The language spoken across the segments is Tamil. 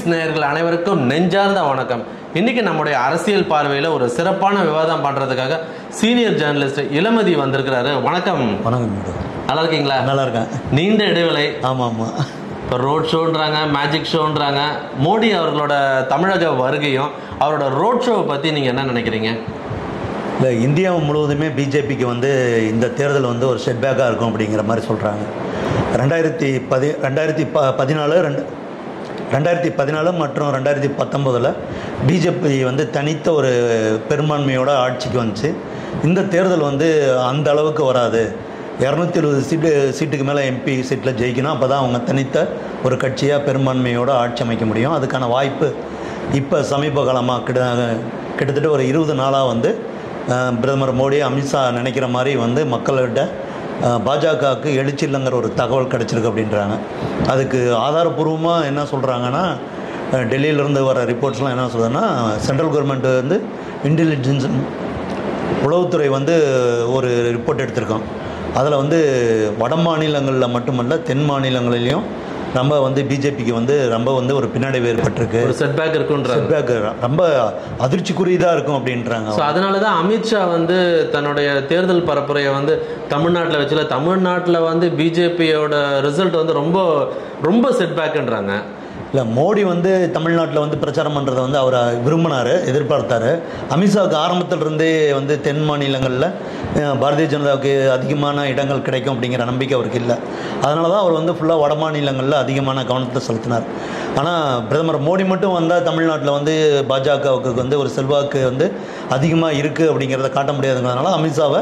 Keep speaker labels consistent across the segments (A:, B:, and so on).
A: பாலிடிக்ஸ் நேயர்கள் அனைவருக்கும் நெஞ்சார்ந்த வணக்கம். இன்னைக்கு நம்முடைய அரசியல் பார்வையில் ஒரு சிறப்பான விவாதம் பண்றதுக்காக சீனியர் ஜேர்னலிஸ்ட் இளமதி வந்திருக்கிறாரு. வணக்கம்.
B: வணக்கம்.
A: நல்லா இருக்கீங்களா?
B: நல்லா இருக்கேன்.
A: நீண்ட இடைவேளை.
B: ஆமாம்.
A: இப்போ ரோட் ஷோன்றாங்க, மேஜிக் ஷோன்றாங்க. மோடி அவர்களோட தமிழக வருகையும் அவரோட ரோட் ஷோவை பற்றி நீங்கள் என்ன நினைக்கிறீங்க?
B: இல்லை, இந்தியா முழுவதுமே பிஜேபிக்கு இந்த தேர்தல் ஒரு செட்பேக்காக இருக்கும் அப்படிங்கிற மாதிரி சொல்கிறாங்க. 2014 மற்றும் 2019 பிஜேபி தனித்த ஒரு பெரும்பான்மையோட ஆட்சிக்கு வந்துச்சு. இந்த தேர்தல் அந்த அளவுக்கு வராது. 220 சீட்டுக்கு மேலே எம்பி சீட்டில் ஜெயிக்கணும். அப்போ தான் அவங்க தனித்த ஒரு கட்சியாக பெரும்பான்மையோடு ஆட்சி அமைக்க முடியும். அதுக்கான வாய்ப்பு இப்போ சமீப காலமாக கிட்டத்தட்ட ஒரு 20 நாளாக பிரதமர் மோடி, அமித்ஷா நினைக்கிற மாதிரி மக்கள்கிட்ட பாஜகவுக்கு எழுச்சி இல்லைங்கிற ஒரு தகவல் கிடச்சிருக்கு அப்படின்றாங்க. அதுக்கு ஆதாரபூர்வமாக என்ன சொல்கிறாங்கன்னா, டெல்லியிலேருந்து வர ரிப்போர்ட்ஸ்லாம் என்ன சொல்கிறதுன்னா, சென்ட்ரல் கவர்மெண்ட் இன்டெலிஜென்ஸ் உளவுத்துறை ஒரு ரிப்போர்ட் எடுத்திருக்கோம். அதில் வட மாநிலங்களில் மட்டுமல்ல, தென் மாநிலங்களிலையும் நம்ம பிஜேபிக்கு ரொம்ப ஒரு பின்னடைவு ஏற்பட்டிருக்கு.
A: ஒரு செட்பேக் இருக்குன்ற
B: செட்பேக் ரொம்ப அதிர்ச்சிக்குரியதாக இருக்கும் அப்படின்றாங்க.
A: ஸோ அதனால தான் அமித்ஷா தன்னுடைய தேர்தல் பரப்புரையை தமிழ்நாட்டில் வச்சுல, தமிழ்நாட்டில் பிஜேபியோட ரிசல்ட் ரொம்ப ரொம்ப செட்பேக்குன்றாங்க.
B: இல்லை, மோடி தமிழ்நாட்டில் பிரச்சாரம் பண்ணுறதை அவர் விரும்பினார், எதிர்பார்த்தார். அமித்ஷாவுக்கு ஆரம்பத்திலிருந்தே தென் மாநிலங்களில் பாரதிய ஜனதாவுக்கு அதிகமான இடங்கள் கிடைக்கும் அப்படிங்கிற நம்பிக்கை அவருக்கு இல்லை. அதனால தான் அவர் ஃபுல்லாக வட மாநிலங்களில் அதிகமான கவனத்தை செலுத்தினார். ஆனால் பிரதமர் மோடி மட்டும் வந்தால் தமிழ்நாட்டில் பாஜகவுக்கு ஒரு செல்வாக்கு அதிகமாக இருக்குது அப்படிங்கிறத காட்ட முடியாதுங்கிறதுனால அமித்ஷாவை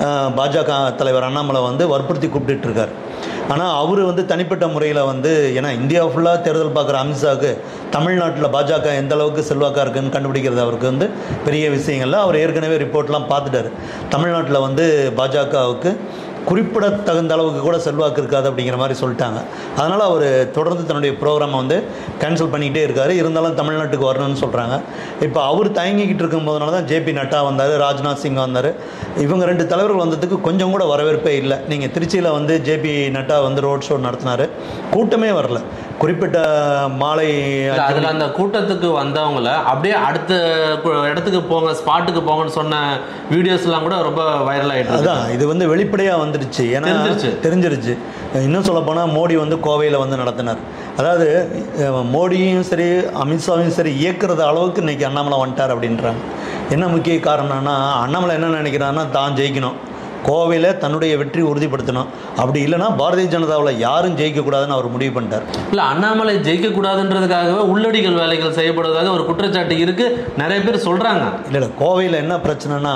B: பாஜக தலைவர் அண்ணாமலை வற்புறுத்தி கூப்பிட்டுருக்கார். ஆனால் அவர் தனிப்பட்ட முறையில் ஏன்னா இந்தியா ஃபுல்லாக தேர்தல் பார்க்குற அமித்ஷாவுக்கு தமிழ்நாட்டில் பாஜக எந்த அளவுக்கு செல்வாக்காக இருக்குதுன்னு கண்டுபிடிக்கிறது அவருக்கு பெரிய விஷயங்கள்ல. அவர் ஏற்கனவே ரிப்போர்ட்லாம் பார்த்துட்டார். தமிழ்நாட்டில் பாஜகவுக்கு குறிப்பிடத்தகுந்த அளவுக்கு கூட செல்வாக்கு இருக்காது அப்படிங்கிற மாதிரி சொல்லிட்டாங்க. அதனால் அவர் தொடர்ந்து தன்னுடைய ப்ரோக்ராமை கேன்சல் பண்ணிக்கிட்டே இருக்கார். இருந்தாலும் தமிழ்நாட்டுக்கு வரணும்னு சொல்கிறாங்க. இப்போ அவர் தயங்கிக்கிட்டு இருக்கும் போதனால தான் ஜேபி நட்டா வந்தார், ராஜ்நாத் சிங் வந்தார். இவங்க 2 தலைவர்கள் வந்ததுக்கு கொஞ்சம் கூட வரவேற்பே இல்லை. நீங்கள் திருச்சியில் ஜேபி நட்டா ரோட் ஷோ நடத்தினார், கூட்டமே வரல. குறிப்பிட்ட மாலை
A: அதில் அந்த கூட்டத்துக்கு வந்தவங்கள அப்படியே அடுத்த இடத்துக்கு போங்க, ஸ்பாட்டுக்கு போங்கன்னு சொன்ன வீடியோஸ்லாம் கூட ரொம்ப வைரல் ஆகிட்டு.
B: அதான் இது வெளிப்படையாக வந்துடுச்சு. ஏன்னா தெரிஞ்சிருச்சு. இன்னும் சொல்லப்போனால் மோடி கோவையில் நடத்தினார். அதாவது மோடியும் சரி அமித்ஷாவையும் சரி இயக்குறது அளவுக்கு இன்றைக்கி அண்ணாமலை வந்துட்டார் அப்படின்றாங்க. என்ன முக்கிய காரணம்னா, அண்ணாமலை என்ன நினைக்கிறான்னா, தான் ஜெயிக்கணும், கோவையில் தன்னுடைய வெற்றி உறுதிப்படுத்தணும். அப்படி இல்லைனா பாரதிய ஜனதாவில் யாரும் ஜெயிக்கக்கூடாதுன்னு அவர் முடிவு பண்ணிட்டார்.
A: இல்லை, அண்ணாமலை ஜெயிக்கக்கூடாதுன்றதுக்காகவே உள்ளடிகள் வேலைகள் செய்யப்படுவதாக ஒரு குற்றச்சாட்டு இருக்குது, நிறைய பேர் சொல்கிறாங்க.
B: இல்லை, கோவையில் என்ன பிரச்சனைனா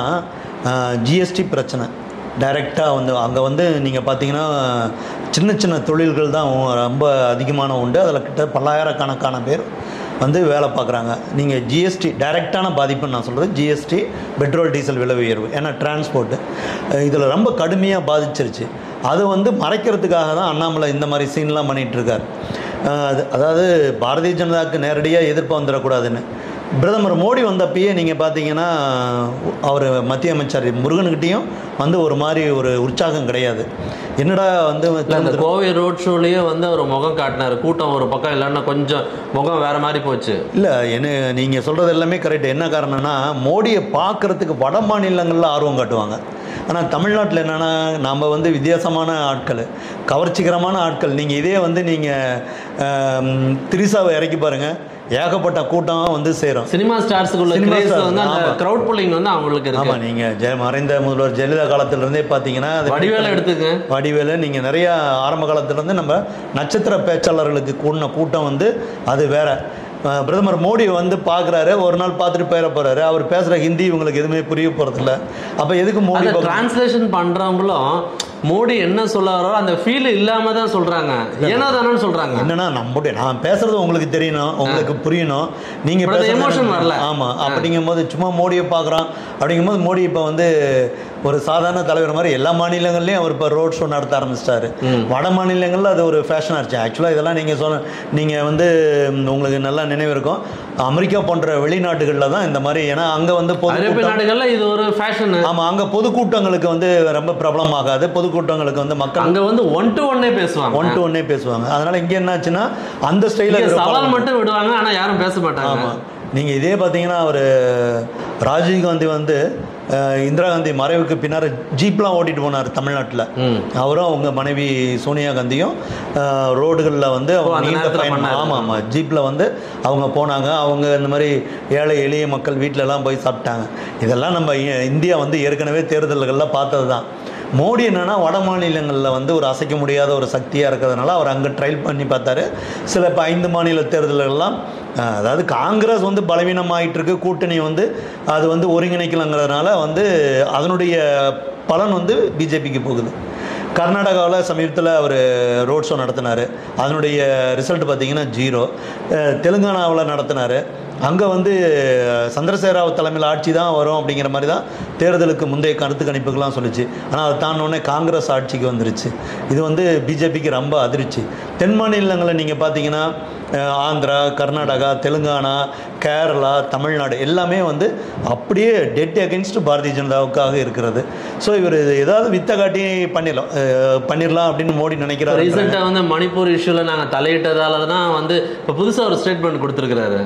B: ஜிஎஸ்டி பிரச்சனை. டைரெக்டாக அங்கே நீங்கள் பார்த்தீங்கன்னா சின்ன சின்ன தொழில்கள் தான் ரொம்ப அதிகமான உண்டு. அதில் கிட்ட பல்லாயிரக்கணக்கான பேர் வேலை பார்க்குறாங்க. நீங்கள் ஜிஎஸ்டி டைரெக்டான பாதிப்புன்னு நான் சொல்கிறது ஜிஎஸ்டி, பெட்ரோல் டீசல் விலை உயர்வு, ஏன்னா டிரான்ஸ்போர்ட்டு இதில் ரொம்ப கடுமையாக பாதிச்சிருச்சு. அது மறைக்கிறதுக்காக தான் அண்ணாமலை இந்த மாதிரி சீன்லாம் பண்ணிகிட்ருக்கார். அதாவது பாரதிய ஜனதாவுக்கு நேரடியாக எதிர்ப்பு வந்துடக்கூடாதுன்னு. பிரதமர் மோடி வந்தப்பயே நீங்கள் பார்த்தீங்கன்னா அவர் மத்திய அமைச்சர் முருகன்கிட்டையும் ஒரு மாதிரி ஒரு உற்சாகம் கிடையாது. என்னடா
A: அந்த கோவை ரோட் ஷோலேயே ஒரு முகம் காட்டினார். கூட்டம் ஒரு பக்கம் இல்லைன்னா கொஞ்சம் முகம் வேறு மாதிரி போச்சு.
B: இல்லை, என்ன நீங்கள் சொல்கிறது எல்லாமே கரெக்டு. என்ன காரணம்னா, மோடியை பார்க்குறதுக்கு வட மாநிலங்களில் ஆர்வம் காட்டுவாங்க. ஆனால் தமிழ்நாட்டில் என்னென்னா, நாம் வித்தியாசமான ஆட்கள், கவர்ச்சிகரமான ஆட்கள். நீங்கள் இதே நீங்கள் திரிசாவை இறக்கி பாருங்கள், ஏகப்பட்ட கூட்டம் சேரும்.
A: சினிமா ஸ்டார்ஸுக்குள்ள கிரவுட் புல்லிங் அவங்களுக்கு இருக்கு.
B: ஆமாம், நீங்கள் மறைந்த முதல்வர் ஜெயலலிதா காலத்திலிருந்தே பார்த்தீங்கன்னா
A: வடிவேலை எடுத்துக்க,
B: வடிவேலை நீங்கள் நிறைய ஆரம்ப காலத்திலேருந்து நம்ம நட்சத்திர பேச்சாளர்களுக்கு கூடின கூட்டம் அது வேற. பிரதமர் மோடி பார்க்குறாரு, ஒரு நாள் பார்த்துட்டு போயிட போகிறாரு. அவர் பேசுகிற ஹிந்தி இவங்களுக்கு எதுவுமே புரிய போகிறதில்ல. அப்போ எதுக்கு மோடி
A: டிரான்ஸ்லேஷன் பண்ணுறவங்களும் மோடி என்ன சொல்றாரோ அந்த ஃபீல் இல்லாம தான் சொல்றாங்க, ஏனோ தானே சொல்றாங்க.
B: என்னன்னா, நான் பேசுறது உங்களுக்கு தெரியணும், உங்களுக்கு புரியணும், நீங்க
A: எமோஷன் வரல.
B: ஆமா, அப்படிங்கும் போது சும்மா மோடியை பார்க்குறான் அப்படிங்கும்போது மோடி இப்போ வந்து ஒரு சாதாரண தலைவர் மாதிரி எல்லா மாநிலங்கள்லையும் அவர் இப்போ ரோட் ஷோ நடத்த ஆரம்பிச்சிட்டாரு. வட மாநிலங்களில் அது ஒரு ஃபேஷனாக இருந்துச்சு. ஆக்சுவலாக இதெல்லாம் நீங்கள் வந்து உங்களுக்கு நல்லா நினைவு இருக்கும், அமெரிக்கா போன்ற வெளிநாடுகளில் தான் இந்த மாதிரி, ஏன்னா அங்கே வந்து
A: நாடுகளில் இது ஒரு ஃபேஷன்.
B: ஆமாம், அங்கே பொதுக்கூட்டங்களுக்கு வந்து ரொம்ப பிரபலம் ஆகாது. பொதுக்கூட்டங்களுக்கு வந்து மக்கள்
A: அங்கே வந்து ஒன் டு ஒன்னே
B: பேசுவாங்க. அதனால இங்கே என்னாச்சுன்னா அந்த ஸ்டைலில்
A: சவால் மட்டும் விடுவாங்க, ஆனால் யாரும் பேச மாட்டாங்க.
B: ஆமாம், நீங்கள் இதே பார்த்தீங்கன்னா அவர் ராஜீவ்காந்தி வந்து இந்திரா காந்தி மறைவுக்கு பின்னால் ஜீப்லாம் ஓட்டிட்டு போனார் தமிழ்நாட்டில். அவரும் அவங்க மனைவி சோனியா காந்தியும் ரோடுகளில் வந்து அவங்க ஆமாம் ஜீப்பில் வந்து அவங்க போனாங்க. அவங்க இந்த மாதிரி ஏழை எளிய மக்கள் வீட்டிலலாம் போய் சாப்பிட்டாங்க. இதெல்லாம் நம்ம இந்தியா வந்து ஏற்கனவே தேர்தல்களில் பார்த்தது தான். மோடி என்னென்னா வட மாநிலங்களில் வந்து ஒரு அசைக்க முடியாத ஒரு சக்தியாக இருக்கிறதுனால அவர் அங்கே ட்ரையல் பண்ணி பார்த்தாரு. சில இப்போ 5 மாநில தேர்தல்கள்லாம் அதாவது காங்கிரஸ் வந்து பலவீனமாயிட்டு இருக்கு, கூட்டணி வந்து அது வந்து ஒருங்கிணைக்கலங்கிறதுனால வந்து அதனுடைய பலன் வந்து பிஜேபிக்கு போகுது. கர்நாடகாவில் சமீபத்தில் அவர் ரோட் ஷோ நடத்தினார், அதனுடைய ரிசல்ட் பார்த்திங்கன்னா 0. தெலுங்கானாவில் நடத்தினார், அங்கே வந்து சந்திரசேகர ராவ் தலைமையில் ஆட்சி தான் வரும் அப்படிங்கிற மாதிரி தான் தேர்தலுக்கு முந்தைய கருத்து கணிப்புகள்லாம் சொல்லிச்சு. ஆனால் அதை தாண்டோடனே காங்கிரஸ் ஆட்சிக்கு வந்துருச்சு. இது வந்து பிஜேபிக்கு ரொம்ப அதிர்ச்சி. தென் மாநிலங்களில் நீங்கள் பார்த்தீங்கன்னா ஆந்திரா, கர்நாடகா, தெலுங்கானா, கேரளா, தமிழ்நாடு எல்லாமே வந்து அப்படியே டெட் அகென்ஸ்ட் பாரதிய ஜனதாவுக்காக இருக்கிறது. ஸோ இவர் ஏதாவது வித்த காட்டி பண்ணிடலாம் அப்படின்னு மோடி நினைக்கிறார்.
A: ரீசெண்டாக வந்து மணிப்பூர் இஷ்யூவில் நாங்கள் தலையிட்டதால தான் வந்து இப்போ புதுசாக ஒரு ஸ்டேட்மெண்ட் கொடுத்துருக்கிறாரு.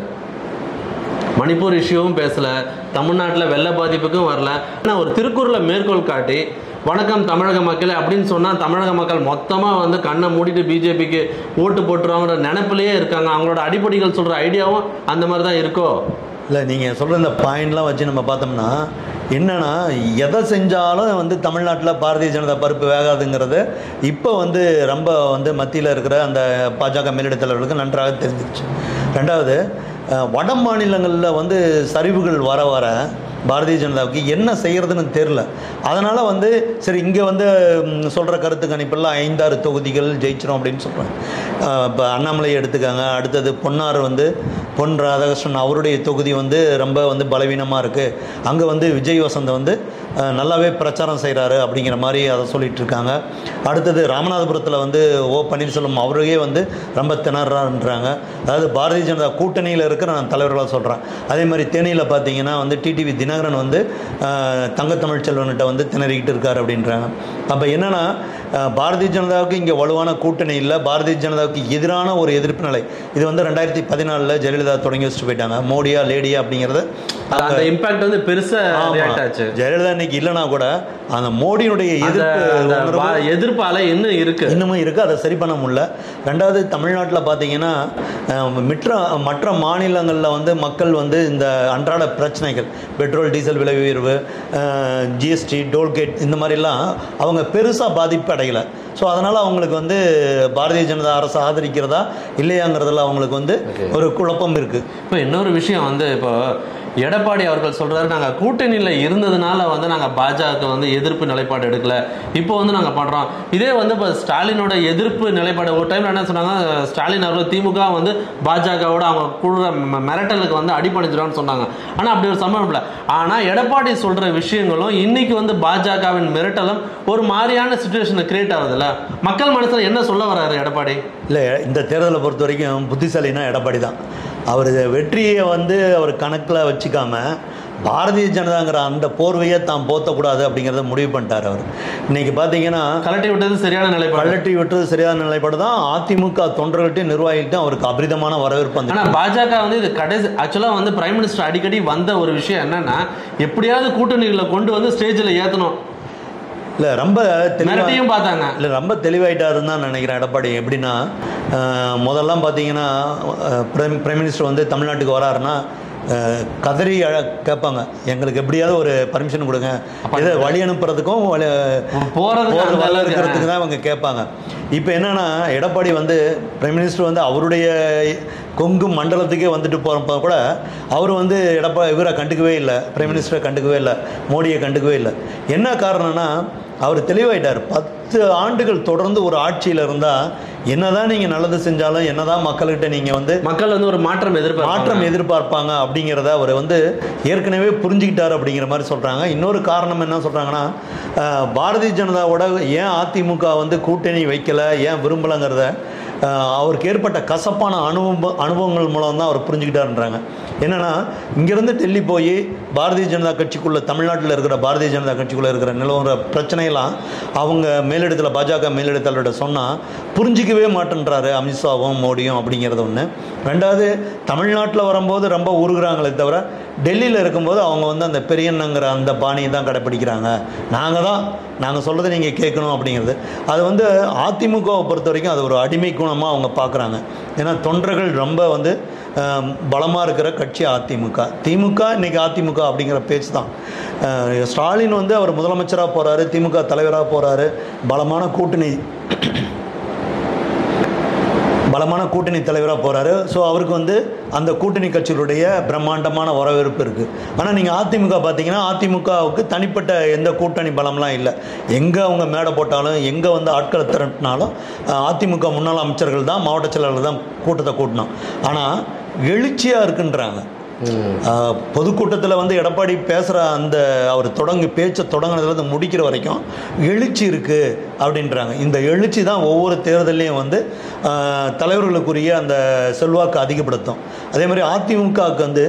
A: மணிப்பூர் இஷ்யூவும் பேசலை, தமிழ்நாட்டில் வெள்ள பாதிப்புக்கும் வரல. ஆனால் ஒரு திருக்குறளை மேற்கோள் காட்டி வணக்கம் தமிழக மக்களே அப்படின்னு சொன்னால் தமிழக மக்கள் மொத்தமாக வந்து கண்ணை மூடிட்டு பிஜேபிக்கு ஓட்டு போட்டுருவாங்கிற நினைப்பிலேயே இருக்காங்க. அவங்களோட அடிப்படைகள் சொல்கிற ஐடியாவும் அந்த மாதிரி தான் இருக்கோ?
B: இல்லை, நீங்கள் சொல்கிற இந்த பாயிண்ட்லாம் வச்சு நம்ம பார்த்தோம்னா என்னென்னா எதை செஞ்சாலும் வந்து தமிழ்நாட்டில் பாரதிய ஜனதா பருப்பு வேகாதுங்கிறது இப்போ வந்து ரொம்ப வந்து மத்தியில் இருக்கிற அந்த பாஜக மேலிட தலைவர்களுக்கு நன்றாக தெரிஞ்சிருச்சு. ரெண்டாவது, வட மாநிலங்களில் வந்து சரிவுகள் வர வர பாரதிய ஜனதாவுக்கு என்ன செய்கிறதுன்னு தெரில. அதனால் வந்து சரி இங்கே வந்து சொல்கிற கருத்து கணிப்பெல்லாம் 5-6 தொகுதிகள் ஜெயிச்சிரும் அப்படின்னு சொல்கிறாங்க. இப்போ அண்ணாமலை எடுத்துக்காங்க. அடுத்தது பொன்னார் வந்து பொன் ராதாகிருஷ்ணன் அவருடைய தொகுதி வந்து ரொம்ப வந்து பலவீனமாக இருக்குது, அங்கே வந்து விஜய் வசந்த் வந்து நல்லாவே பிரச்சாரம் செய்கிறாரு அப்படிங்கிற மாதிரி அதை சொல்லிகிட்டு இருக்காங்க. அடுத்தது ராமநாதபுரத்தில் வந்து ஓ பன்னீர்செல்வம் அவருக்கே வந்து ரொம்ப திணறான்றாங்க. அதாவது பாரதிய ஜனதா கூட்டணியில் இருக்கிற நான் தலைவர்களாக சொல்கிறேன். அதே மாதிரி தேனியில் பார்த்தீங்கன்னா வந்து டிடிவி தினகரன் வந்து தங்கத்தமிழ் செல்வன்கிட்ட வந்து திணறிக்கிட்டு இருக்கார் அப்படின்றாங்க. அப்போ என்னென்னா பாரதிய ஜனதாவுக்கு இங்கே வலுவான கூட்டணி இல்லை, பாரதிய ஜனதாவுக்கு எதிரான ஒரு எதிர்ப்பு நிலை. இது வந்து 2014 ஜெயலலிதா தொடங்கி வச்சுட்டு போயிட்டாங்க. மோடியா லேடியா அப்படிங்கிறது
A: அந்த இம்பாக்ட் வந்து பெருசாக
B: ஜெயலலிதா இன்னைக்கு இல்லைனா கூட அந்த மோடியுடைய
A: எதிர்ப்பு அலை இன்னமும்
B: இருக்குது. அதை சரி பண்ண முடியல. ரெண்டாவது, தமிழ்நாட்டில் பார்த்தீங்கன்னா மற்ற மாநிலங்களில் வந்து மக்கள் வந்து இந்த அன்றாட பிரச்சனைகள், பெட்ரோல் டீசல் விலை உயர்வு, ஜிஎஸ்டி, டோல்கேட், இந்த மாதிரிலாம் அவங்க பெருசாக பாதிப்பு அடையலை. ஸோ அதனால் அவங்களுக்கு வந்து பாரதிய ஜனதா அரசு ஆதரிக்கிறதா இல்லையாங்கிறதுல அவங்களுக்கு வந்து ஒரு குழப்பம் இருக்குது.
A: இப்போ இன்னொரு விஷயம் வந்து இப்போ எடப்பாடி அவர்கள் சொல்கிறாரு, நாங்கள் கூட்டணியில் இருந்ததுனால வந்து நாங்கள் பாஜக வந்து எதிர்ப்பு நிலைப்பாடு எடுக்கல, இப்போ வந்து நாங்கள் பண்ணுறோம். இதே வந்து இப்போ ஸ்டாலினோட எதிர்ப்பு நிலைப்பாடு ஒரு டைமில் என்ன சொன்னாங்க, ஸ்டாலின் அவர்கள் திமுக வந்து பாஜகவோட அவங்க குழுற மிரட்டலுக்கு வந்து அடிபணிச்சிடும்னு சொன்னாங்க. ஆனால் அப்படி ஒரு சம்பவம் இல்லை. ஆனால் எடப்பாடி சொல்கிற விஷயங்களும் இன்னைக்கு வந்து பாஜகவின் மிரட்டலும் ஒரு மாதிரியான சுச்சுவேஷனை கிரியேட் ஆகுதுல்ல. மக்கள் மனசில் என்ன சொல்ல வர்றாரு எடப்பாடி?
B: இல்லை, இந்த தேர்தலை பொறுத்த வரைக்கும் புத்திசாலினா எடப்பாடி தான். அவர் வெற்றியை வந்து அவர் கணக்கில் வச்சுக்காம பாரதிய ஜனதாங்கிற அந்த போர்வையை தான் போத்தக்கூடாது அப்படிங்கிறத முடிவு பண்ணிட்டார். அவர் இன்னைக்கு பார்த்தீங்கன்னா கலட்டி விட்டது சரியான நிலைப்பாடு தான். அதிமுக தொண்டர்கள்ட்டையும் நிர்வாகிகள்ட்டையும் அவருக்கு அபரிதமான வரவேற்பு.
A: ஆனால் பாஜக வந்து இது கடைசி ஆக்சுவலாக வந்து பிரைம் மினிஸ்டர் அடிக்கடி வந்த ஒரு விஷயம் என்னன்னா, எப்படியாவது கூட்டணிகளை கொண்டு வந்து ஸ்டேஜில் ஏற்றணும்.
B: இல்லை, ரொம்ப
A: தெளிவாக பார்த்தாங்க.
B: இல்லை, ரொம்ப தெளிவாயிட்டாருன்னு தான் நினைக்கிறேன் எடப்பாடி. எப்படின்னா முதல்லாம் பார்த்தீங்கன்னா பிரைம் மினிஸ்டர் வந்து தமிழ்நாட்டுக்கு வராருன்னா கதறி கேட்பாங்க, எங்களுக்கு எப்படியாவது ஒரு பர்மிஷன் கொடுங்க, இதை வழி அனுப்புறதுக்கும் இருக்கிறதுக்கு தான் அவங்க கேட்பாங்க. இப்போ என்னென்னா எடப்பாடி வந்து பிரைம் மினிஸ்டர் வந்து அவருடைய கொங்கு மண்டலத்துக்கே வந்துட்டு போகிறப்ப கூட அவர் வந்து இவரை கண்டுக்கவே இல்லை, பிரைம் மினிஸ்டரை கண்டுக்கவே இல்லை, மோடியை கண்டுக்கவே இல்லை. என்ன காரணம்னா அவர் தெளிவாயிட்டார். 10 ஆண்டுகள் தொடர்ந்து ஒரு ஆட்சியில் இருந்தால் என்னதான் நீங்கள் நல்லது செஞ்சாலும் என்னதான் மக்கள்கிட்ட நீங்கள் வந்து
A: மக்கள் வந்து ஒரு மாற்றம்
B: எதிர்பார்ப்பாங்க அப்படிங்கிறத அவர் வந்து ஏற்கனவே புரிஞ்சுக்கிட்டார் அப்படிங்கிற மாதிரி சொல்கிறாங்க. இன்னொரு காரணம் என்ன சொல்கிறாங்கன்னா, பாரதிய ஜனதாவோட ஏன் அதிமுக வந்து கூட்டணி வைக்கலை, ஏன் விரும்பலைங்கிறத அவருக்கு ஏற்பட்ட கசப்பான அனுபவங்கள் மூலம் தான் அவர் புரிஞ்சுக்கிட்டாருன்றாங்க. என்னென்னா, இங்கேருந்து டெல்லி போய் பாரதிய ஜனதா கட்சிக்குள்ளே, தமிழ்நாட்டில் இருக்கிற பாரதிய ஜனதா கட்சிக்குள்ளே இருக்கிற நிலவர பிரச்சனையெல்லாம் அவங்க மேலிடத்தில், பாஜக மேலிடத்தோட சொன்னால் புரிஞ்சிக்கவே மாட்டேன்றாரு அமித்ஷாவும் மோடியும் அப்படிங்கிறது ஒன்று. ரெண்டாவது, தமிழ்நாட்டில் வரும்போது ரொம்ப உருகுறாங்களே தவிர டெல்லியில் இருக்கும்போது அவங்க வந்து அந்த பெரியண்ணங்கிற அந்த பாணியை தான் கடைப்பிடிக்கிறாங்க. நாங்கள் சொல்கிறத நீங்கள் கேட்கணும் அப்படிங்கிறது. அது வந்து அதிமுகவை பொறுத்த வரைக்கும் அது ஒரு அடிமை குணமாக அவங்க பார்க்குறாங்க. ஏன்னா தொண்டர்கள் ரொம்ப வந்து பலமாக இருக்கிற கட்சி அதிமுக. திமுக இன்றைக்கி அதிமுக அப்படிங்கிற பேச்சு தான். ஸ்டாலின் வந்து அவர் முதலமைச்சராக போகிறாரு, திமுக தலைவராக போகிறாரு, பலமான கூட்டணி தலைவராக போகிறாரு. ஸோ அவருக்கு வந்து அந்த கூட்டணி கட்சிகளுடைய பிரம்மாண்டமான வரவேற்பு இருக்குது. ஆனால் நீங்கள் அதிமுக பார்த்தீங்கன்னா, அதிமுகவுக்கு தனிப்பட்ட எந்த கூட்டணி பலம்லாம் இல்லை. எங்கே அவங்க மேடை போட்டாலும், எங்கே வந்து ஆட்களை திரட்டினாலும் அதிமுக முன்னாள் அமைச்சர்கள் தான், மாவட்ட செயலாளர்கள் தான் கூட்டத்தை கூட்டினோம். ஆனால் எழுச்சியாக இருக்குன்றாங்க. பொதுக்கூட்டத்தில் வந்து எடப்பாடி பேசுகிற அந்த அவர் பேச்சை தொடங்கினதுலேருந்து முடிக்கிற வரைக்கும் எழுச்சி இருக்குது அப்படின்றாங்க. இந்த எழுச்சி தான் ஒவ்வொரு தேர்தலையும் வந்து தலைவர்களுக்குரிய அந்த செல்வாக்கு அதிகப்படுத்தும். அதே மாதிரி அதிமுகவுக்கு வந்து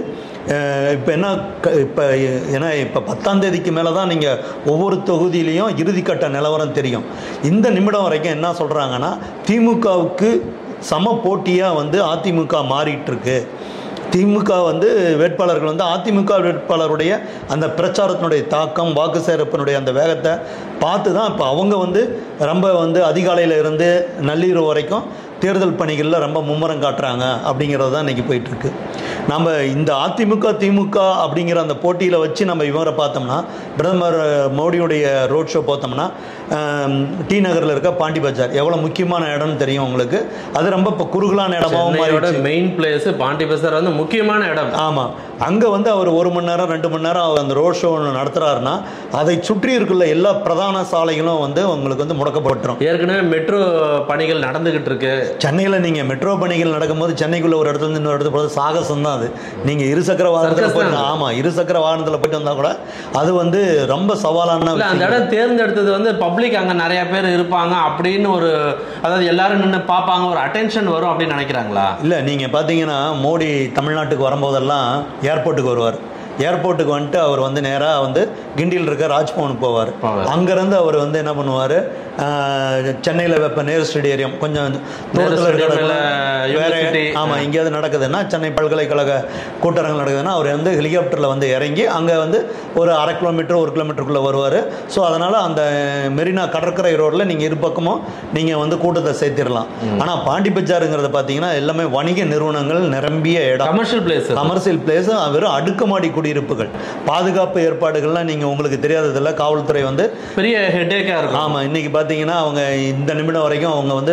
B: இப்போ 10ஆம் தேதிக்கு மேலே தான் நீங்கள் ஒவ்வொரு தொகுதியிலையும் இறுதிக்கட்ட நிலவரம் தெரியும். இந்த நிமிடம் வரைக்கும் என்ன சொல்கிறாங்கன்னா, திமுகவுக்கு சம போட்டியாக வந்து அதிமுக மாறிட்டுருக்கு. திமுக வந்து வேட்பாளர்கள் வந்து அதிமுக வேட்பாளருடைய அந்த பிரச்சாரத்தினுடைய தாக்கம், வாக்கு சேகரிப்பினுடைய அந்த வேகத்தை பார்த்து தான் இப்போ அவங்க வந்து ரொம்ப வந்து அதிகாலையில் இருந்து நள்ளிரவு வரைக்கும் தேர்தல் பணிகளில் ரொம்ப மும்முரம் காட்டுறாங்க அப்படிங்கிறது தான் இன்றைக்கி போயிட்டுருக்கு. நம்ம இந்த அதிமுக திமுக அப்படிங்கிற அந்த போட்டியில் வச்சு நம்ம இவரை பார்த்தோம்னா, பிரதமர் மோடியுடைய ரோட் ஷோ பார்த்தோம்னா, டி நகரில் இருக்க பாண்டி பஜார் எவ்வளோ முக்கியமான இடம்னு தெரியும் உங்களுக்கு. அது ரொம்ப இப்போ குறுகலான இடமாகவும் மாறிடுச்சு.
A: மெயின் பிளேஸ் பாண்டி பஜார் வந்து முக்கியமான இடம்.
B: ஆமாம், அங்கே வந்து அவர் 1 மணி நேரம் 2 மணி நேரம் அவர் அந்த ரோட் ஷோ நடத்துகிறாருன்னா அதை சுற்றி இருக்குள்ள எல்லா பிரதான சாலைகளும் வந்து உங்களுக்கு வந்து முடக்கப்பட்டுரும்.
A: ஏற்கனவே மெட்ரோ பணிகள் நடந்துகிட்டு இருக்கு.
B: சென்னையில் நீங்கள் மெட்ரோ பணிகள் நடக்கும்போது சென்னைக்குள்ளே ஒரு இடத்துல இன்னொரு இடத்துல போகிறது சாகசம் தான் அது. நீங்கள் இருசக்கர வாகனத்தில் போயிட்டு, ஆமாம், இருசக்கர வாகனத்தில் போயிட்டு வந்தால் கூட அது வந்து ரொம்ப சவாலான.
A: அந்த இடம் தேர்ந்தெடுத்தது வந்து பப்ளிக் அங்கே நிறைய பேர் இருப்பாங்க அப்படின்னு ஒரு, அதாவது எல்லாரும் நின்று பார்ப்பாங்க, ஒரு அட்டென்ஷன் வரும் அப்படின்னு நினைக்கிறாங்களா?
B: இல்லை, நீங்கள் பார்த்தீங்கன்னா மோடி தமிழ்நாட்டுக்கு வரும்போதெல்லாம் ஏர்போர்ட்டுக்கு வருவார். ஏர்போர்ட்டுக்கு வந்துட்டு அவர் வந்து நேராக வந்து கிண்டியில் இருக்க ராஜ்பவனுக்கு போவார். அங்கேருந்து அவர் வந்து என்ன பண்ணுவார், சென்னையில் இப்போ நேரு ஸ்டேடியம் கொஞ்சம் தூரத்தில் இருக்கிற வேறு, ஆமாம், எங்கேயாவது நடக்குதுன்னா சென்னை பல்கலைக்கழக கூட்டரங்கு நடக்குதுன்னா அவர் வந்து ஹெலிகாப்டரில் வந்து இறங்கி அங்கே வந்து ஒரு 1/2 கிலோமீட்டர் 1 கிலோமீட்டருக்குள்ளே வருவார். ஸோ அதனால் அந்த மெரினா கடற்கரை ரோடில் நீங்கள் இருபக்கமும் நீங்கள் வந்து கூட்டத்தை சேர்த்திடலாம். ஆனால் பாண்டி பஜாருங்கிறத பார்த்தீங்கன்னா எல்லாமே வணிக நிறுவனங்கள் நிரம்பிய இடம், கமர்ஷியல் பிளேஸ், வெறும் அடுக்குமாடி குடியிருப்புகள். பாதுகாப்பு ஏற்பாடுகள்லாம் நீங்கள் உங்களுக்கு தெரியாததில்ல, காவல்துறை வந்து
A: பெரிய ஹெட்டேக்காக இருக்கும்.
B: ஆமாம், இன்னைக்கு பார்த்தீங்கன்னா அவங்க இந்த நிமிடம் வரைக்கும் அவங்க வந்து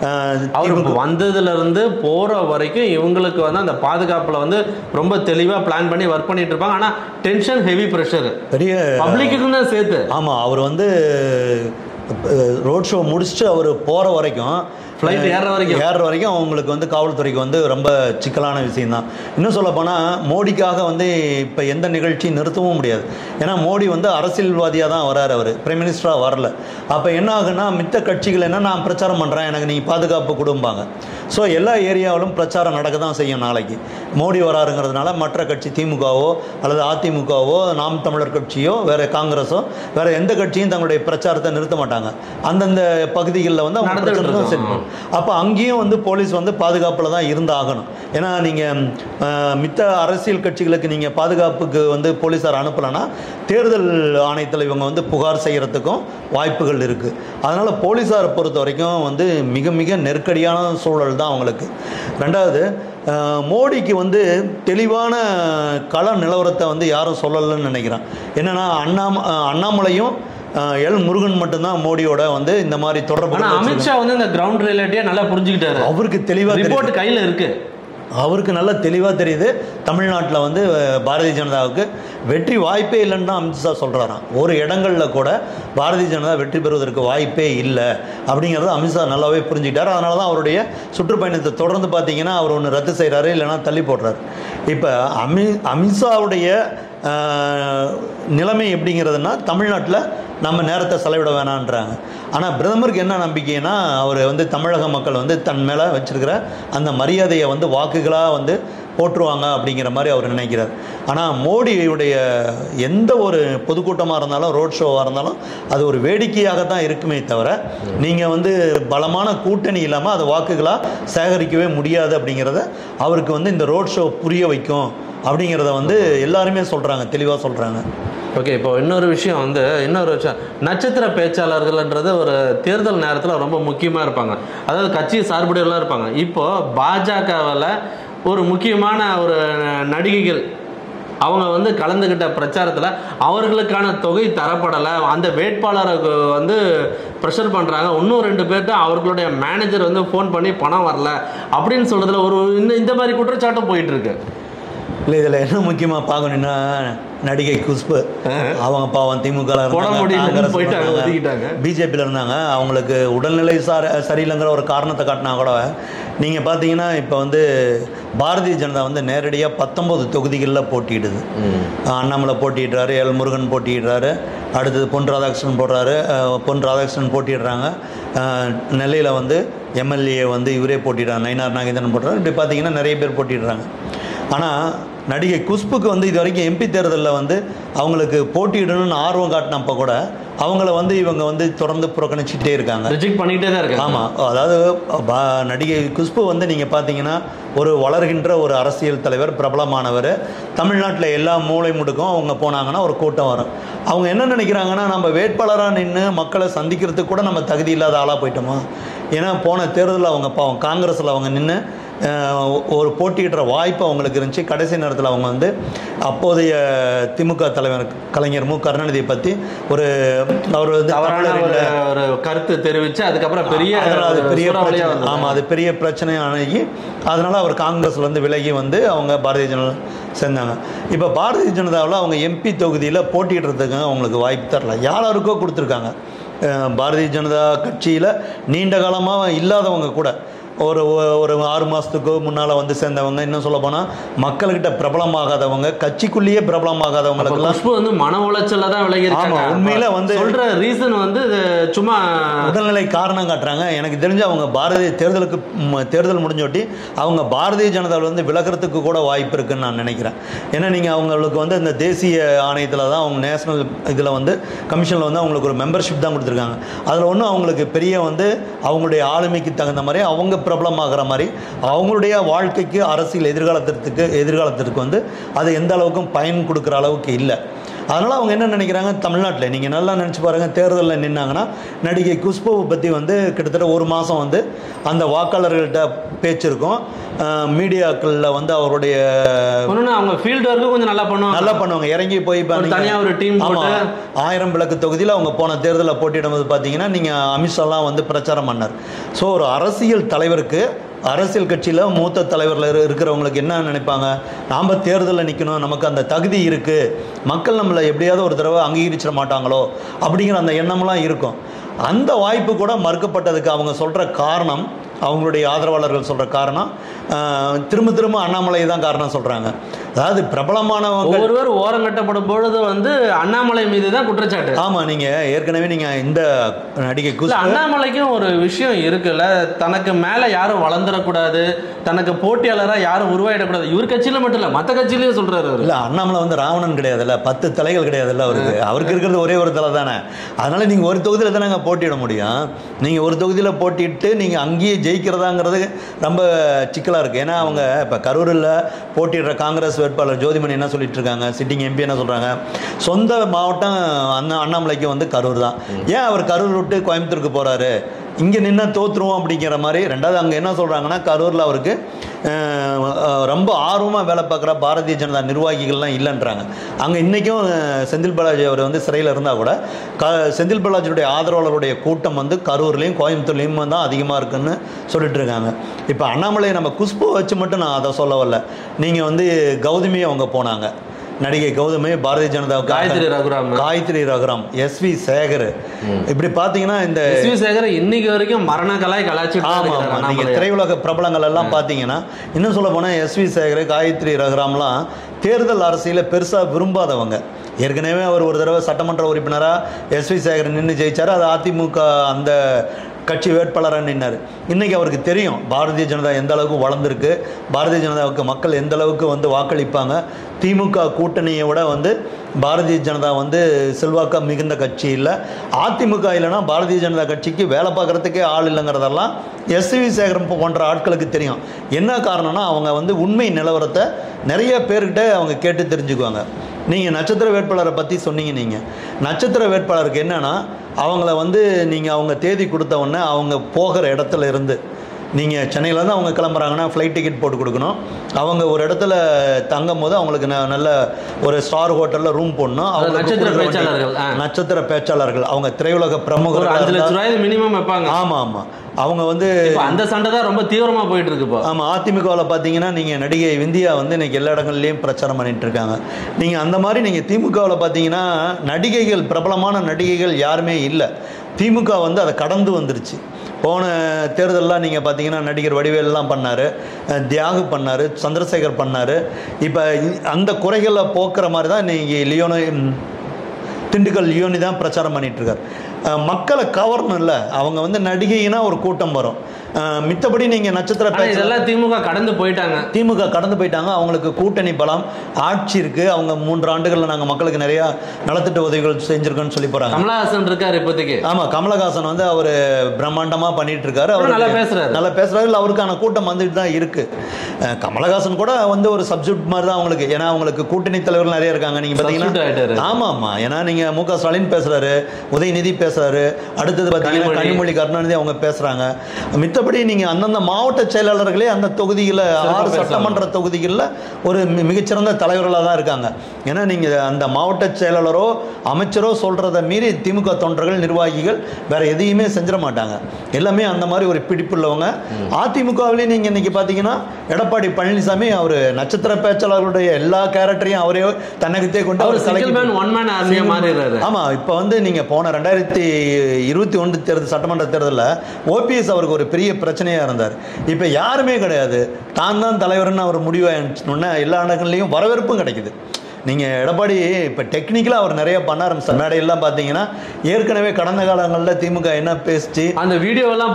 A: வந்ததுல இருந்து போற வரைக்கும் இவங்களுக்கு வந்து அந்த பாதுகாப்புல வந்து ரொம்ப தெளிவா பிளான் பண்ணி ஒர்க் பண்ணிட்டு இருப்பாங்க. ஆனா டென்ஷன், ஹெவி பிரஷர் பெரிய பப்ளிக்கு தான் சேர்த்து.
B: ஆமாம், அவர் வந்து ரோட் ஷோ முடிச்சுட்டு அவர் போகிற வரைக்கும்,
A: ஃப்ளைட் ஏறுற
B: வரைக்கும் அவங்களுக்கு வந்து காவல்துறைக்கு வந்து ரொம்ப சிக்கலான விஷயம்தான். இன்னும் சொல்லப்போனால் மோடிக்காக வந்து இப்போ எந்த நிகழ்ச்சியும் நிறுத்தவும் முடியாது. ஏன்னா மோடி வந்து அரசியல்வாதியாக தான் வராரு, அவர் பிரைம் மினிஸ்டராக வரல. அப்போ என்ன ஆகுன்னா, மித்த கட்சிகள் என்ன, நான் பிரச்சாரம் பண்ணுறேன், எனக்கு நீங்கள் பாதுகாப்பு கொடுப்பாங்க. ஸோ எல்லா ஏரியாவிலும் பிரச்சாரம் நடக்க தான் செய்யும். நாளைக்கு மோடி வராருங்கிறதுனால மற்ற கட்சி திமுகவோ அல்லது அதிமுகவோ நாம் தமிழர் கட்சியோ வேறு காங்கிரஸோ வேறு எந்த கட்சியும் தங்களுடைய பிரச்சாரத்தை நிறுத்த மாட்டாங்க. அந்தந்த பகுதிகளில் வந்து அவங்க பிரச்சாரத்தை செய்யணும். அப்போ அங்கேயும் வந்து போலீஸ் வந்து பாதுகாப்பில் தான் இருந்தாகணும். ஏன்னா நீங்கள் மித்த அரசியல் கட்சிகளுக்கு நீங்கள் பாதுகாப்புக்கு வந்து போலீஸார் அனுப்பலைன்னா தேர்தல் ஆணையத்தில் இவங்க வந்து புகார் செய்கிறதுக்கும் வாய்ப்புகள் இருக்குது. அதனால் போலீஸாரை பொறுத்த வரைக்கும் வந்து மிக மிக நெருக்கடியான சூழல் தான் அவங்களுக்கு. ரெண்டாவது, மோடிக்கு வந்து தெளிவான கள நிலவரத்தை வந்து யாரும் சொல்லலைன்னு நினைக்கிறேன். என்னென்னா அண்ணாமலையும் எல் முருகன் மட்டும்தான் மோடியோட வந்து இந்த மாதிரி தொடர்பு.
A: அமித்ஷா வந்து இந்த கிரவுண்ட் ரியாலிட்டியை நல்லா புரிஞ்சுக்கிட்டாரு.
B: அவருக்கு தெளிவாக
A: ரிப்போர்ட் கையில் இருக்கு.
B: அவருக்கு நல்ல தெளிவாக தெரியுது தமிழ்நாட்டில் வந்து பாரதிய ஜனதாவுக்கு வெற்றி வாய்ப்பே இல்லைன்னு தான் அமித்ஷா சொல்கிறாராம். ஒரு இடங்களில் கூட பாரதிய ஜனதா வெற்றி பெறுவதற்கு வாய்ப்பே இல்லை அப்படிங்கிறத அமித்ஷா நல்லாவே புரிஞ்சுக்கிட்டார். அதனால தான் அவருடைய சுற்றுப்பயணத்தை தொடர்ந்து பார்த்தீங்கன்னா அவர் ஒன்று ரத்து செய்கிறாரு, இல்லைனா தள்ளி போடுறாரு. இப்போ அமித்ஷாவுடைய நிலைமை எப்படிங்கிறதுனா தமிழ்நாட்டில் நம்ம நேரத்தை செலவிட வேணான்றாங்க. ஆனால் பிரதமருக்கு என்ன நம்பிக்கைன்னா அவர் வந்து தமிழக மக்கள் வந்து தன் மேலே வச்சிருக்கிற அந்த மரியாதையை வந்து வாக்குகளாக வந்து போற்றுவாங்க அப்படிங்கிற மாதிரி அவர் நினைக்கிறார். ஆனால் மோடியுடைய எந்த ஒரு பொதுக்கூட்டமாக இருந்தாலும் ரோட் ஷோவாக இருந்தாலும் அது ஒரு வேடிக்கையாக தான் இருக்குமே தவிர நீங்கள் வந்து பலமான கூட்டணி இல்லாமல் அதை வாக்குகளாக சேகரிக்கவே முடியாது அப்படிங்கிறத அவருக்கு வந்து இந்த ரோட் ஷோ புரிய வைக்கும் அப்படிங்கிறத வந்து எல்லாருமே சொல்கிறாங்க, தெளிவாக சொல்கிறாங்க.
A: ஓகே, இப்போ இன்னொரு விஷயம் வந்து நட்சத்திர பேச்சாளர்கள்ன்றது ஒரு தேர்தல் நேரத்தில் ரொம்ப முக்கியமாக இருப்பாங்க. அதாவது கட்சி சார்புடையெல்லாம் இருப்பாங்க. இப்போது பாஜகவில் ஒரு முக்கியமான ஒரு நடிகைகள் அவங்க வந்து கலந்துக்கிட்ட பிரச்சாரத்தில் அவர்களுக்கான தொகை தரப்படலை, அந்த வேட்பாளருக்கு வந்து ப்ரெஷர் பண்ணுறாங்க. இன்னும் 2 பேர்கிட்ட அவர்களுடைய மேனேஜர் வந்து ஃபோன் பண்ணி பணம் வரல அப்படின்னு சொல்கிறதுல ஒரு இந்த மாதிரி குற்றச்சாட்டும் போயிட்டுருக்கு.
B: இல்லை, இதில் என்ன முக்கியமாக பார்க்கணுன்னா நடிகை குஷ்பு அவங்க பாவம் திமுக பிஜேபியில் இருந்தாங்க. அவங்களுக்கு உடல்நிலை சரியில்லைங்கிற ஒரு காரணத்தை காட்டினா கூட நீங்கள் பார்த்தீங்கன்னா இப்போ வந்து பாரதிய ஜனதா வந்து நேரடியாக 19 தொகுதிகளில் போட்டியிடுது. அண்ணாமலை போட்டிடுறாரு, எல் முருகன் போட்டிடுறாரு, அடுத்தது பொன் ராதாகிருஷ்ணன் போட்டிடுறாங்க. நெல்லையில் வந்து எம்எல்ஏ வந்து இவரே போட்டிடுறாங்க, நயினார் நாகேந்திரன் போட்டுறாரு. இப்படி பார்த்தீங்கன்னா நிறைய பேர் போட்டிடுறாங்க. ஆனால் நடிகை குஷ்புக்கு வந்து இது வரைக்கும் எம்பி தேர்தலில் வந்து அவங்களுக்கு போட்டியிடணும்னு ஆர்வம் காட்டினப்போ கூட அவங்கள வந்து இவங்க வந்து தொடர்ந்து புறக்கணிச்சிட்டே இருக்காங்க,
A: ரிஜெக்ட் பண்ணிகிட்டே தான் இருக்காங்க.
B: ஆமாம், அதாவது நடிகை குஷ்பு வந்து நீங்கள் பார்த்தீங்கன்னா ஒரு வளர்கின்ற ஒரு அரசியல் தலைவர், பிரபலமானவர். தமிழ்நாட்டில் எல்லா மூலை முடுக்கும் அவங்க போனாங்கன்னா ஒரு கூட்டம் வரும். அவங்க என்ன நினைக்கிறாங்கன்னா நம்ம வேட்பாளராக நின்று மக்களை சந்திக்கிறதுக்கு கூட நம்ம தகுதி இல்லாத ஆளாக போயிட்டோமா. ஏன்னா போன தேர்தலில் அவங்க பாவம் காங்கிரஸில் அவங்க நின்று ஒரு போட்டியிடுற வாய்ப்பு அவங்களுக்கு இருந்துச்சு. கடைசி நேரத்தில் அவங்க வந்து அப்போதைய திமுக தலைவர் கலைஞர் மு கருணாநிதியை பற்றி அவர் வந்து
A: ஒரு கருத்து தெரிவித்து அதுக்கப்புறம்
B: அது பெரிய பிரச்சனையாகி அதனால் அவர் காங்கிரஸ்லேருந்து விலகி வந்து அவங்க பாரதிய ஜனதா சேர்ந்தாங்க. இப்போ பாரதிய ஜனதாவில் அவங்க எம்பி தொகுதியில் போட்டியிடுறதுக்கு அவங்களுக்கு வாய்ப்பு தரல, யாராருக்கோ கொடுத்துருக்காங்க. பாரதிய ஜனதா கட்சியில் நீண்ட காலமாக இல்லாதவங்க கூட ஒரு 6 மாதத்துக்கு முன்னால் வந்து சேர்ந்தவங்க, இன்னும் சொல்ல போனால் மக்கள்கிட்ட பிரபலமாகாதவங்க, கட்சிக்குள்ளேயே பிரபலமாகாதவங்களுக்கெல்லாம்
A: வந்து மன உளைச்சல தான் விலகிருக்காங்க.
B: உண்மையில வந்து
A: சொல்ற ரீசன் வந்து சும்மா
B: உடல்நிலை காரணம் காட்டுறாங்க. எனக்கு தெரிஞ்சு அவங்க தேர்தல் முடிஞ்சோட்டி அவங்க பாரதிய ஜனதாவில் வந்து விலகிறதுக்கு கூட வாய்ப்பு இருக்குன்னு நான் நினைக்கிறேன். ஏன்னா நீங்கள் அவங்களுக்கு வந்து இந்த தேசிய ஆணையத்தில் தான் அவங்க நேஷனல் இதில் வந்து கமிஷனில் வந்து அவங்களுக்கு ஒரு மெம்பர்ஷிப் தான் கொடுத்துருக்காங்க. அதில் ஒன்றும் அவங்களுக்கு பெரிய வந்து அவங்களுடைய ஆளுமைக்கு தகுந்த மாதிரி அவங்க பிரபலமாகிற மாதிரி அவங்களுடைய வாழ்க்கைக்கு அரசியல் எதிர்காலத்திற்கு வந்து அது எந்த அளவுக்கும் பயன் கொடுக்குற அளவுக்கு இல்லை. அதனால் அவங்க என்ன நினைக்கிறாங்க, தமிழ்நாட்டில் நீங்கள் நல்லா நினச்சி பாருங்கள், தேர்தலில் நின்னாங்கன்னா நடிகை குஷ்புவை பற்றி வந்து கிட்டத்தட்ட 1 மாதம் வந்து அந்த வாக்காளர்கள்ட்ட பேச்சு இருக்கும். மீடியாக்களில் வந்து அவருடைய
A: அவங்க ஃபீல்டு ஒர்க்கு கொஞ்சம் நல்லா
B: பண்ணுவாங்க. இறங்கி போய்
A: தனியாக ஒரு டீம்
B: 1000 விளக்கு தொகுதியில் அவங்க போன தேர்தலில் போட்டியிடும்போது பார்த்தீங்கன்னா நீங்கள் அமித்ஷாலாம் வந்து பிரச்சாரம் பண்ணார். ஸோ ஒரு அரசியல் தலைவருக்கு, அரசியல் கட்சியில் மூத்த தலைவரில் இருக்கிறவங்களுக்கு என்ன நினைப்பாங்க, நாம் தேர்தலில் நிற்கணும், நமக்கு அந்த தகுதி இருக்குது, மக்கள் நம்மளை எப்படியாவது ஒரு தடவை அங்கீகரிச்சிட மாட்டாங்களோ அப்படிங்கிற அந்த எண்ணமெல்லாம் இருக்கும். அந்த வாய்ப்பு கூட மறுக்கப்பட்டதுக்கு அவங்க சொல்கிற காரணம், அவங்களுடைய ஆதரவாளர்கள் சொல்கிற காரணம் திரும்ப அண்ணாமலை தான் காரணம் சொல்கிறாங்க. அதாவது பிரபலமானவங்க
A: ஒருவர் ஓரங்கட்டப்படும் பொழுது வந்து அண்ணாமலை மீது தான் குற்றச்சாட்டு.
B: ஆமாம், நீங்கள் ஏற்கனவே நீங்கள் இந்த நடிகை
A: அண்ணாமலைக்கும் ஒரு விஷயம் இருக்குல்ல, தனக்கு மேலே யாரும் வளர்ந்துடக்கூடாது, தனக்கு போட்டியாளராக யாரும் உருவாயிடக்கூடாது. இவர் கட்சியில் மட்டும் இல்லை, மற்ற கட்சியிலையும் சொல்கிறாரு.
B: இல்லை, அண்ணாமலை வந்து ராவணன் கிடையாதுல்ல, 10 தலைகள் கிடையாதுல்ல அவருக்கு இருக்கிறது ஒரே ஒரு தலை தானே. அதனால் நீங்கள் ஒரு தொகுதியில் தானே போட்டியிட முடியும். நீங்கள் ஒரு தொகுதியில் போட்டிட்டு நீங்கள் அங்கேயே ஜெயிக்கிறதாங்கிறது ரொம்ப சிக்கலாக இருக்குது. ஏன்னா அவங்க இப்போ கரூரில் போட்டிடுற காங்கிரஸ் வேட்பாளர் ஜோதிமணி என்ன சொல்லிட்டு இருக்காங்க, சிட்டிங் எம்பி என்ன சொல்கிறாங்க, சொந்த மாவட்டம் அண்ணாமலைக்கு வந்து கரூர் தான். ஏன் அவர் கரூர் விட்டு கோயம்புத்தூருக்கு போகிறாரு, இங்கே நின்று தோற்றுருவோம் அப்படிங்கிற மாதிரி. ரெண்டாவது அங்கே என்ன சொல்கிறாங்கன்னா, கரூரில் அவருக்கு ரொம்ப ஆர்வமாக வேலை பார்க்குற பாரதிய ஜனதா நிர்வாகிகள்லாம் இல்லைன்றாங்க. அங்கே இன்றைக்கும் செந்தில் பாலாஜி அவர் வந்து சிறையில் இருந்தால் கூட செந்தில் பாலாஜியுடைய ஆதரவாளருடைய கூட்டம் வந்து கரூர்லேயும் கோயம்புத்தூர்லேயும் தான் அதிகமாக இருக்குன்னு சொல்லிட்டு இருக்காங்க. இப்போ அண்ணாமலை நம்ம குஷ்பு வச்சு மட்டும் நான் அதை சொல்ல வரல. நீங்கள் வந்து கௌதமி அவங்க போனாங்க, நடிகை கௌதமி பாரதிய ஜனதாவுக்கு, காயத்ரி ரகுராம், எஸ்வி சேகர், இப்படி பார்த்தீங்கன்னா இந்த
A: எஸ்வி சேகர் இன்னைக்கு வரைக்கும் மரண கலாய்ச்சி.
B: ஆமாம், நீங்கள் திரையுலக பிரபலங்கள் எல்லாம் பார்த்தீங்கன்னா, இன்னும் சொல்ல போனால் எஸ்வி சேகர், காயத்ரி ரகுராம்லாம் தேர்தல் அரசியலை பெருசாக விரும்பாதவங்க. ஏற்கனவே அவர் ஒரு தடவை சட்டமன்ற உறுப்பினராக எஸ்வி சேகர் நின்று ஜெயிச்சார். அது அதிமுக அந்த கட்சி வேட்பாளராக நின்னார். இன்றைக்கி அவருக்கு தெரியும் பாரதிய ஜனதா எந்த அளவுக்கு வளர்ந்துருக்கு, பாரதிய ஜனதாவுக்கு மக்கள் எந்த அளவுக்கு வந்து வாக்களிப்பாங்க. திமுக கூட்டணியை விட வந்து பாரதிய ஜனதா வந்து செல்வாக்கா மிகுந்த கட்சி இல்லை. அதிமுக இல்லைன்னா பாரதிய ஜனதா கட்சிக்கு வேலை பார்க்குறதுக்கே ஆள் இல்லைங்கிறதெல்லாம் எஸ்வி சேகரம் போன்ற ஆட்களுக்கு தெரியும். என்ன காரணம்னா, அவங்க வந்து உண்மை நிலவரத்தை நிறைய பேர்கிட்ட அவங்க கேட்டு தெரிஞ்சுக்குவாங்க. நீங்கள் நட்சத்திர வேட்பாளரை பற்றி சொன்னீங்க. நீங்கள் நட்சத்திர வேட்பாளருக்கு என்னென்னா, அவங்கள வந்து நீங்கள் அவங்க தேதி கொடுத்த உடனே அவங்க போகிற இடத்துல இருந்து, நீங்கள் சென்னையிலேருந்து அவங்க கிளம்புறாங்கன்னா ஃப்ளைட் டிக்கெட் போட்டு கொடுக்கணும். அவங்க ஒரு இடத்துல தங்கும் போது அவங்களுக்கு நல்ல ஒரு ஸ்டார் ஹோட்டலில் ரூம் போடணும். அவங்க நட்சத்திர பேச்சாளர்கள், அவங்க திரையுலக பிரமுகர்கள்
A: மினிமம் வைப்பாங்க.
B: ஆமாம் ஆமாம், அவங்க வந்து
A: அந்த சண்டை தான் ரொம்ப தீவிரமாக போயிட்டு இருக்கு.
B: ஆமாம், அதிமுகவில் பார்த்தீங்கன்னா நீங்கள் நடிகை விந்தியா வந்து இன்னைக்கு எல்லா இடங்கள்லையும் பிரச்சாரம் பண்ணிட்டு இருக்காங்க. நீங்கள் அந்த மாதிரி நீங்கள் திமுகவில் பார்த்தீங்கன்னா நடிகைகள், பிரபலமான நடிகைகள் யாருமே இல்லை. திமுக வந்து அதை கடந்து வந்துருச்சு. போன தேர்தலெலாம் நீங்கள் பார்த்தீங்கன்னா நடிகர் வடிவேலெலாம் பண்ணார், தியாகு பண்ணார், சந்திரசேகர் பண்ணார். இப்போ அந்த குறைகளை போக்குற மாதிரி தான் நீங்கள் திண்டுக்கல் லியோனி தான் பிரச்சாரம் பண்ணிகிட்ருக்கார். மக்களை கவர்னும் இல்லை, அவங்க வந்து நடிகைனா ஒரு கூட்டம் வரும். மித்தபடி நீங்கள் நட்சத்திர
A: இதெல்லாம் திமுக கடந்து போயிட்டாங்க.
B: அவங்களுக்கு கூட்டணி பலம், ஆட்சி இருக்குது. அவங்க 3 ஆண்டுகளில் நாங்கள் மக்களுக்கு நிறையா நலத்திட்ட உதவிகள் செஞ்சுருக்கோன்னு சொல்லி போகிறாங்க.
A: கமலஹாசன் இருக்கார் இப்போதைக்கு.
B: ஆமாம், கமலஹாசன் வந்து அவர் பிரம்மாண்டமாக பண்ணிட்டு இருக்காரு. அவர் நல்லா பேசுகிறாரு. அவருக்கான கூட்டம் வந்துட்டு தான் இருக்குது. கமலஹாசன் கூட வந்து ஒரு சப்ஜெக்ட் மாதிரி தான் அவங்களுக்கு. ஏன்னா அவங்களுக்கு கூட்டணி தலைவர்கள் நிறைய இருக்காங்க. நீங்கள் பார்த்தீங்கன்னா ஆமாம், ஏன்னா நீங்கள் மு.க. ஸ்டாலின் பேசுகிறாரு, உதயநிதி பேசுகிறாரு, அடுத்தது பார்த்தீங்கன்னா கனிமொழி கருணாநிதி அவங்க பேசுகிறாங்க. மித்தபடி நீங்கள் அந்தந்த மாவட்ட செயலாளர்களே அந்த தொகுதிகளில் 6 சட்டமன்ற தொகுதிகளில் ஒரு மிகச்சிறந்த தலைவர்களாக தான் இருக்காங்க. ஏன்னா நீங்கள் அந்த மாவட்ட செயலாளரோ அமைச்சரோ சொல்கிறத மீறி திமுக தொண்டர்கள், நிர்வாகிகள் வேற எதையுமே செஞ்சிட மாட்டாங்க. எல்லாமே அந்த மாதிரி ஒரு பிடிப்புள்ளவங்க. அதிமுகவிலேயே நீங்கள் இன்னைக்கு பார்த்தீங்கன்னா எடப்பாடி பழனிசாமி அவர் நட்சத்திர பேச்சாளர்களுடைய எல்லா கேரக்டரையும் அவரே தன்னகத்தே கொண்டு அவர் ஆமாம். இப்போ வந்து நீங்கள் போன 2021 தேர்தல் சட்டமன்ற தேர்தலில் ஓபிஎஸ் அவருக்கு ஒரு பெரிய பிரச்சனையாக இருந்தார். இப்போ யாருமே கிடையாது, தான் தான் தலைவர்னு அவர் முடிவாயிடுச்சுன்னா எல்லா இடங்கள்லையும் வரவேற்பும் கிடைக்குது. நீங்கள் எடப்பாடி இப்போ டெக்னிக்கலாக அவர் நிறைய பண்ண ஆரம்பிச்சார். மேடையெல்லாம் பார்த்தீங்கன்னா ஏற்கனவே கடந்த காலங்களில் திமுக என்ன பேசி
A: அந்த வீடியோலாம்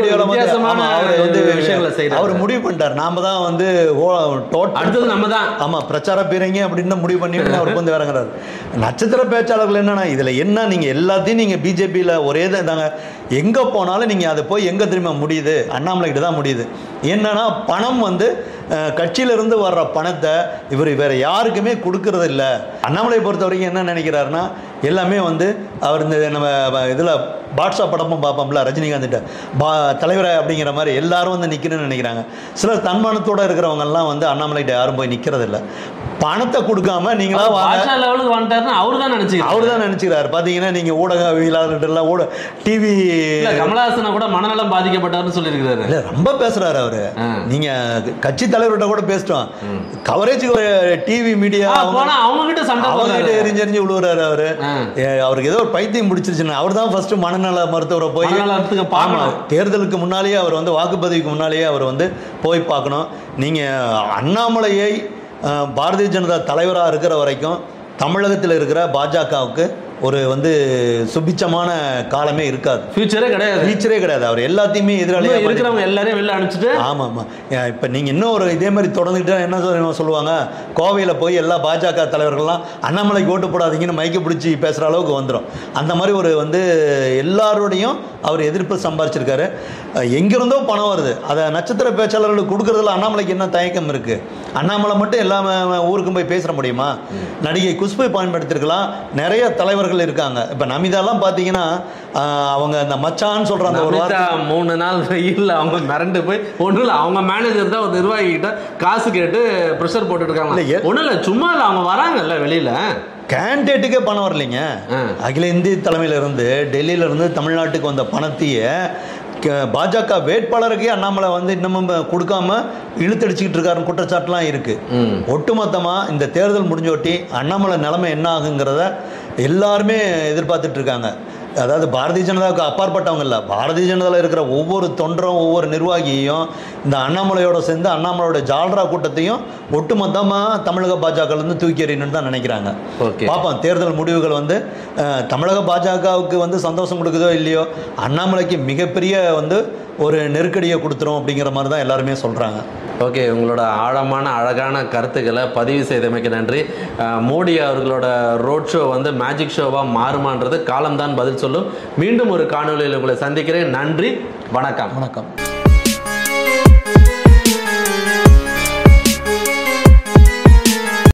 B: அவர் முடிவு பண்ணிட்டார், நாம தான் வந்து நம்ம தான் ஆமாம் பிரச்சார பீரங்க அப்படின்னு முடிவு பண்ணி அவர் வந்து வேறங்கிறார். நட்சத்திர பேச்சாளர்கள் என்னன்னா, இதில் என்ன நீங்கள் எல்லாத்தையும் நீங்கள் பிஜேபியில் ஒரே தான் தாங்க, எங்கே போனாலும் நீங்கள் அதை போய் எங்கே திரும்ப முடியுது, அண்ணாமலைக்கிட்ட தான் முடியுது. என்னன்னா பணம் வந்து கட்சியிலிருந்து வர்ற பணத்தை இவர் வேற யாருக்குமே கொடுக்கறது இல்லை. அண்ணாமலை பொறுத்த வரைக்கும் என்ன நினைக்கிறாருன்னா, எல்லாமே வந்து அவர் இந்த நம்ம இதில் பாட்ஷா படமும் பார்ப்போம்ல ரஜினிகாந்த் தலைவரை அப்படிங்கிற மாதிரி எல்லாரும் வந்து நிற்கணும்னு நினைக்கிறாங்க. சிலர் தன்மானத்தோடு இருக்கிறவங்கெல்லாம் வந்து அண்ணாமலைகிட்ட யாரும் போய் நிற்கிறது இல்லை. பணத்தை கொடுக்காம நீங்களா
A: அவர்
B: தான் நினைச்சுக்கிறாரு. பாத்தீங்கன்னா நீங்க ஊடகவியலாளர்கள் டிவி
A: கமலஹாசன் கூட மனநலம் பாதிக்கப்பட்டாருன்னு சொல்லியிருக்கிறாரு.
B: இல்ல ரொம்ப பேசுறாரு அவரு. நீங்க கட்சி தலைவர்கிட்ட கூட பேசிட்டோம், கவரேஜ் டிவி மீடியா
A: அவங்க கிட்ட சண்டை
B: எரிஞ்செறிஞ்சு விழுவுறாரு அவரு. அவருக்கு ஏதோ ஒரு பைத்தியம் பிடிச்சிருச்சுன்னு அவர் தான் ஃபர்ஸ்ட் மனநல மருத்துவரை போய் தேர்தலுக்கு முன்னாலேயே அவர் வந்து வாக்குப்பதிவுக்கு முன்னாலேயே அவர் வந்து போய் பார்க்கணும். நீங்க அண்ணாமலையை பாரதிய ஜனதா தலைவராக இருக்கிற வரைக்கும் தமிழகத்தில் இருக்கிற பாஜகவுக்கு ஒரு வந்து சுபிச்சமான காலமே இருக்காது, ஃபியூச்சரே கிடையாது. அவர் எல்லாத்தையுமே எதிராளியாக
A: இருக்கிறவங்க எல்லாரையும் வெளில அனுப்பிச்சிட்டு
B: ஆமாம் ஆமாம். இப்போ நீங்கள் இன்னும் ஒரு இதே மாதிரி தொடர்ந்துக்கிட்டா என்ன சொல்லுவாங்க, கோவையில் போய் எல்லா பாஜக தலைவர்கள்லாம் அண்ணாமலைக்கு ஓட்டு போடாதீங்கன்னு மைக்க பிடிச்சி பேசுகிற அளவுக்கு வந்துடும். அந்த மாதிரி ஒரு வந்து எல்லாரோடையும் அவர் எதிர்ப்பு சம்பாரிச்சிருக்காரு. எங்கிருந்தோ பணம் வருது, அதை நட்சத்திர பேச்சாளர்களுக்கு கொடுக்குறதுல அண்ணாமலைக்கு என்ன தயக்கம் இருக்குது? அண்ணாமலை மட்டும் எல்லாமே ஊருக்கும் போய் பேச முடியுமா? நடிகை குஷ்பை பயன்படுத்திருக்கலாம், நிறைய தலைவர்கள் வேட்பாளர்கள் இருக்காங்க. இப்போ நமிதாலாம் பார்த்தீங்கன்னா அவங்க அந்த மச்சான்னு சொல்ற அந்த ஒரு வார்த்தை
A: 3 நாள் வெயில்ல அவங்க மிரண்டு போய் ஒன்றும் இல்லை, அவங்க மேனேஜர் தான் ஒரு நிர்வாகி கிட்ட காசு கேட்டு ப்ரெஷர் போட்டுட்டு இருக்காங்க. ஒன்றும் இல்லை, சும்மா இல்லை, அவங்க வராங்கல்ல வெளியில.
B: கேண்டிடேட்டுக்கே பணம் வரலைங்க. அகில இந்திய தலைமையில இருந்து டெல்லியில இருந்து தமிழ்நாட்டுக்கு வந்த பணத்தையே பாஜக வேட்பாளருக்கே அண்ணாமலை வந்து இன்னமும் கொடுக்காம இழுத்தடிச்சுக்கிட்டு இருக்காருன்னு குற்றச்சாட்டுலாம் இருக்கு. ஒட்டுமொத்தமா இந்த தேர்தல் முடிஞ்சோட்டி அண்ணாமலை நிலைமை என்ன ஆகுங்கிறத எல்லாருமே எதிர்பார்த்துட்டு இருக்காங்க. அதாவது பாரதிய ஜனதாவுக்கு அப்பாற்பட்டவங்க இல்லை, பாரதிய ஜனதாவில் இருக்கிற ஒவ்வொரு தொண்டரும் ஒவ்வொரு நிர்வாகியையும் இந்த அண்ணாமலையோட சேர்ந்து அண்ணாமலையோட ஜால்ரா கூட்டத்தையும் ஒட்டுமொத்தமாக தமிழக பாஜகலேருந்து தூக்கி எறியணும்னு தான் நினைக்கிறாங்க. பார்ப்போம் தேர்தல் முடிவுகள் வந்து தமிழக பாஜகவுக்கு வந்து சந்தோஷம் கொடுக்குதோ இல்லையோ, அண்ணாமலைக்கு மிகப்பெரிய வந்து ஒரு நெருக்கடியை கொடுத்துரும் அப்படிங்கிற மாதிரி தான் எல்லாருமே சொல்கிறாங்க.
A: ஓகே, உங்களோட ஆழமான அழகான கருத்துக்களை பதிவு செய்தமைக்கு நன்றி. மோடி அவர்களோட ரோட் ஷோ வந்து மேஜிக் ஷோவாக மாறுமான்றது காலம்தான் பதில் சொல்லும். மீண்டும் ஒரு காணொலியில் உங்களை சந்திக்கிறேன். நன்றி, வணக்கம்.
B: வணக்கம்.